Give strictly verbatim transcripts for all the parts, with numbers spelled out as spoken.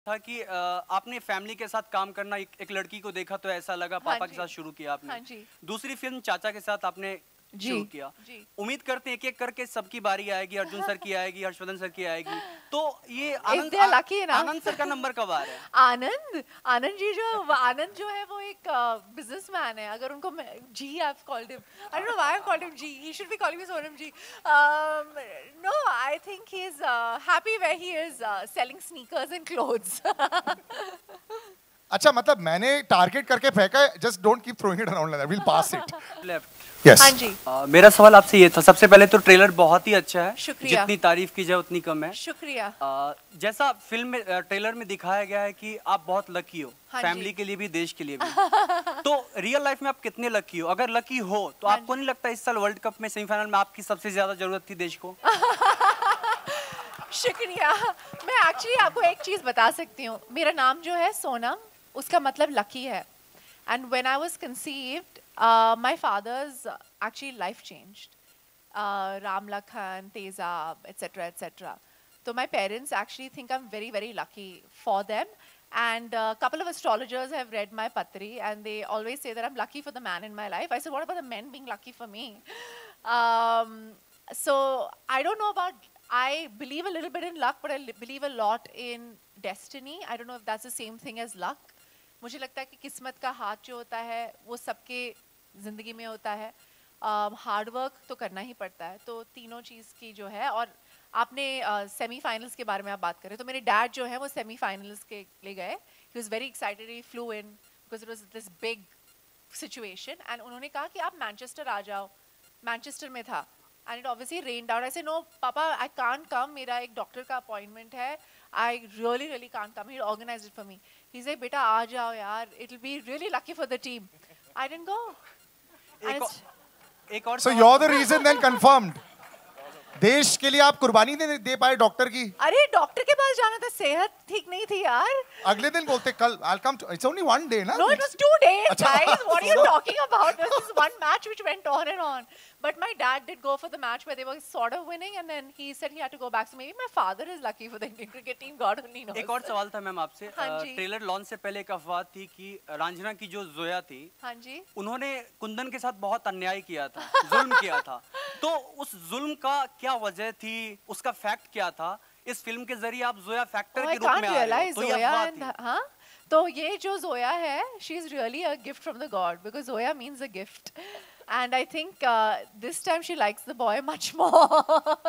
था कि आ, आपने फैमिली के साथ काम करना, एक, एक लड़की को देखा तो ऐसा लगा, पापा के साथ शुरू किया आपने। हाँ जी। दूसरी फिल्म चाचा के साथ आपने शुरू किया। उम्मीद करते हैं एक एक करके सबकी बारी आएगी, अर्जुन सर की आएगी, हर्षवर्धन सर की आएगी। तो ये आनंद आनंद सर का नंबर कब आ रहा है? आनंद आनंद जी जो आनंद जो है वो एक बिजनेसमैन है। अगर उनको जी I've called him, I don't know why I've called him ji, he should be calling me Sonam ji. Um, no, I think he's uh, happy where he is uh, selling sneakers and clothes. अच्छा, मतलब मैंने target करके फेंका है, just don't keep throwing it around like that, will pass it. Left. Yes हाँ जी। uh, मेरा सवाल आपसे ये था, सबसे पहले तो ट्रेलर बहुत ही अच्छा है, शुक्रिया। जितनी तारीफ की जाए उतनी कम है। शुक्रिया। uh, जैसा फिल्म में uh, ट्रेलर में दिखाया गया है कि आप बहुत लकी हो, हाँ फैमिली के लिए भी, देश के लिए भी। तो रियल लाइफ में आप कितने लकी हो? अगर लकी हो तो हाँ आपको नहीं लगता इस साल वर्ल्ड कप में सेमीफाइनल में आपकी सबसे ज्यादा जरूरत थी देश को? शुक्रिया। मैं एक्चुअली आपको एक चीज बता सकती हूँ, मेरा नाम जो है सोनम, उसका मतलब लकी है। And when I was conceived, my father's actually life changed, Ram Lakhan, Tezaab, etcetera etcetera. तो my parents actually think I am very very lucky for them. And a uh, couple of astrologers have read my patri, and they always say that I'm lucky for the man in my life. I said, what about the men being lucky for me? Um, so I don't know about, I believe a little bit in luck, but I believe a lot in destiny. I don't know if that's the same thing as luck. मुझे लगता है कि किस्मत का हाथ जो होता है वो सबके ज़िंदगी में होता है। हार्ड uh, वर्क तो करना ही पड़ता है। तो तीनों चीज़ की जो है, और आपने सेमीफाइनल्स uh, के बारे में आप बात करें तो मेरे डैड जो है वो सेमीफाइनल्स के लिए गए. He was very excited, he flew in because it was this big situation, and उन्होंने कहा कि आप मैनचेस्टर आ जाओ. मैनचेस्टर में था and it obviously rained out. I say no पापा, आई कांट कम, मेरा एक डॉक्टर का अपॉइंटमेंट है, I really really can't come. He organized it for me. He said बेटा आ जाओ यार, it will be really lucky for the team. I didn't go. एक और, so you are the reason then confirmed. देश के लिए आप कुर्बानी दे, दे पाए डॉक्टर की. अरे डॉक्टर के पास जाना था, सेहत ठीक नहीं थी यार. अगले दिन बोलते कल I'll come to, it's only one day ना. No, it was two days, guys. What are you talking about? This is one match which went on and on. But my dad did go for the match where they were sort of winning, and then he said he had to go back. So maybe my father is lucky for the Indian cricket team. God only knows. एक और सवाल था ma'am आपसे. Trailer launch से पहले एक अफवाह थी कि रांझना की जो जोया थी, हाँ जी, उन्होंने कुंदन के साथ बहुत अन्याय किया था, जुल्म किया था. तो उस जुल्म का क्या वजह थी, उसका फैक्ट क्या था? इस फिल्म के जरिए आप जोया फैक्टर के रूप में आ रहे हो, तो ये अफवाह थी. हाँ, तो ये जो जोया है, she is really a gift from the God, because Zoya means a gift, and I think uh, this time she likes the boy much more.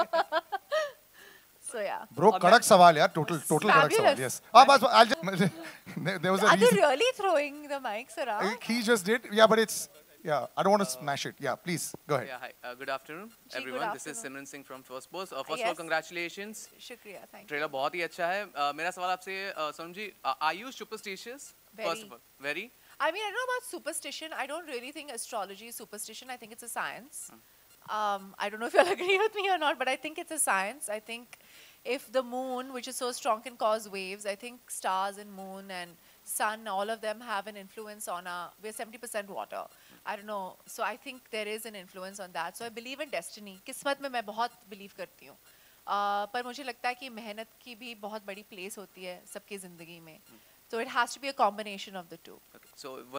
So yeah. Bro, kadak sawal yaar, total total kadak sawal. Yes. Ah, but I'll just, there was a Are reason. they really throwing the mics around? He just did. Yeah, but it's. Yeah, I don't want to smash it. Yeah, please go ahead. Yeah, hi. Uh, good afternoon, Ji, everyone. good This is afternoon. Simran Singh from First Post. Uh, first Yes. of all, congratulations. शुक्रिया, thank you. Trailer बहुत ही अच्छा है. uh, मेरा सवाल आपसे, uh, Sonam ji, uh, are you superstitious? Very. First of all, very. I mean, I don't know about superstition. I don't really think astrology is superstition. I think it's a science. Um, I don't know if you'll agree with me or not, but I think it's a science. I think if the moon, which is so strong, can cause waves, I think stars and moon and sun, all of them have an influence on our, we're seventy percent water. I don't know. So I think there is an influence on that. So I believe in destiny. किस्मत में मैं बहुत believe करती हूँ. Uh, पर मुझे लगता है कि मेहनत की भी बहुत बड़ी place होती है सबकी ज़िंदगी में. So it has to be a combination of the two. Okay. So